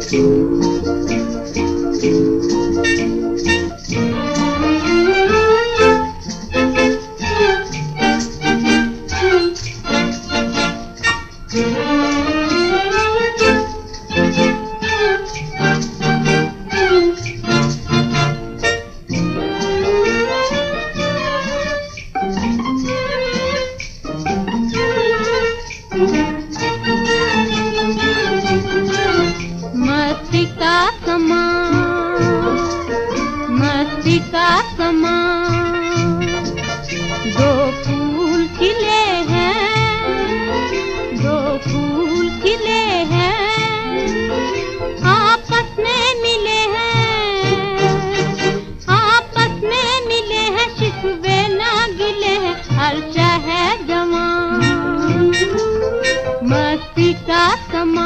मस्ती का समा दो फूल खिले हैं, दो फूल खिले हैं, आपस में मिले हैं, आपस में मिले हैं, शिकवे ना गिले हैं, अर्शा है जवां मस्ती का समा।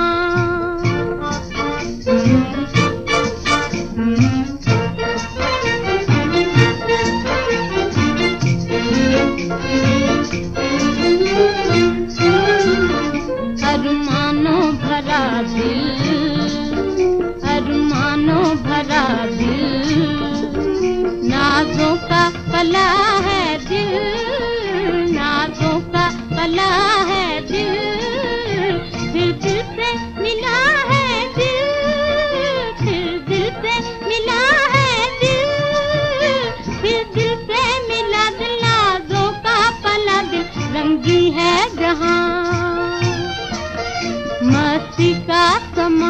अरमानों भरा भरा दिल, नाज़ों का पला है दिल, नाज़ों का पला है दिल, फिर दिल से मिला है दिल, फिर दिल से मिला है दिल, फिर दिल से मिला दिल, नाज़ों का पला दिल, रंगी है जहां मस्ती का समा।